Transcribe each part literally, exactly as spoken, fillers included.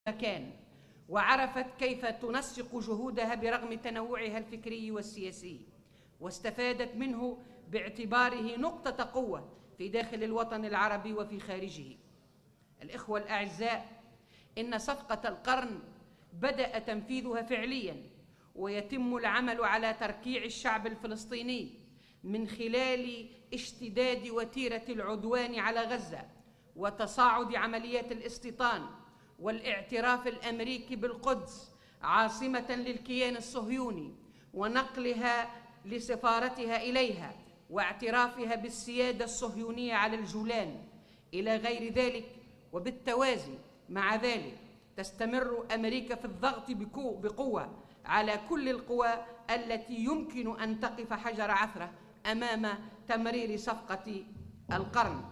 مكان، وعرفت كيف تنسق جهودها برغم تنوعها الفكري والسياسي، واستفادت منه باعتباره نقطة قوة في داخل الوطن العربي وفي خارجه. الإخوة الأعزاء، إن صفقة القرن بدأ تنفيذها فعلياً، ويتم العمل على تركيع الشعب الفلسطيني من خلال اشتداد وتيرة العدوان على غزة وتصاعد عمليات الاستيطان والاعتراف الأمريكي بالقدس عاصمة للكيان الصهيوني ونقلها لسفارتها إليها واعترافها بالسيادة الصهيونية على الجولان إلى غير ذلك. وبالتوازي مع ذلك تستمر أمريكا في الضغط بقوة على كل القوى التي يمكن أن تقف حجر عثرة أمام تمرير صفقة القرن.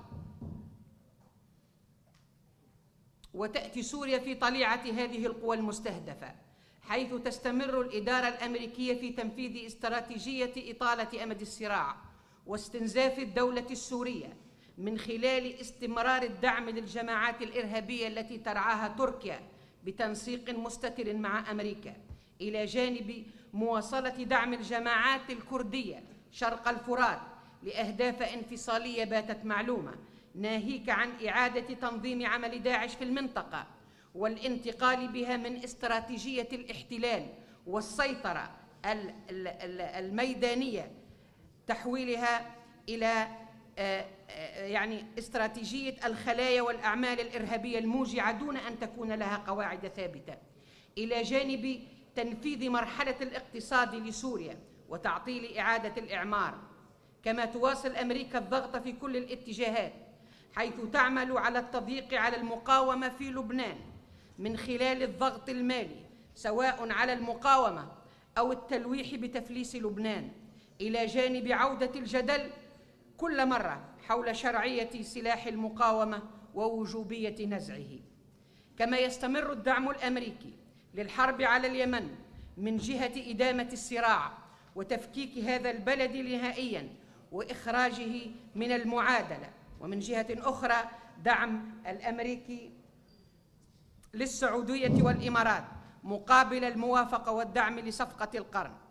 وتأتي سوريا في طليعة هذه القوى المستهدفة، حيث تستمر الإدارة الأمريكية في تنفيذ استراتيجية إطالة أمد الصراع واستنزاف الدولة السورية من خلال استمرار الدعم للجماعات الإرهابية التي ترعاها تركيا بتنسيق مستتر مع أمريكا، إلى جانب مواصلة دعم الجماعات الكردية شرق الفرات لأهداف انفصالية باتت معلومة، ناهيك عن إعادة تنظيم عمل داعش في المنطقة والانتقال بها من استراتيجية الاحتلال والسيطرة الميدانية تحويلها إلى يعني استراتيجية الخلايا والأعمال الإرهابية الموجعة دون أن تكون لها قواعد ثابتة، إلى جانب تنفيذ مرحلة الاقتصاد لسوريا وتعطيل إعادة الإعمار. كما تواصل أمريكا الضغط في كل الاتجاهات، حيث تعمل على التضييق على المقاومة في لبنان من خلال الضغط المالي سواء على المقاومة أو التلويح بتفليس لبنان، إلى جانب عودة الجدل كل مرة حول شرعية سلاح المقاومة ووجوبية نزعه. كما يستمر الدعم الأمريكي للحرب على اليمن من جهة إدامة الصراع وتفكيك هذا البلد نهائياً وإخراجه من المعادلة، ومن جهة أخرى دعم الأمريكي للسعودية والإمارات مقابل الموافقة والدعم لصفقة القرن.